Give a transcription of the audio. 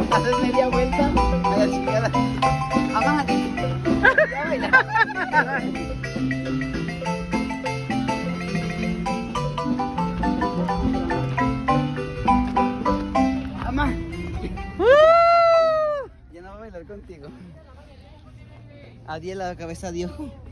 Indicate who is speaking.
Speaker 1: haces media vuelta a la chingada. Amájate. Ya baila. Ama. Ya no voy a bailar contigo. Adiós la cabeza, adiós.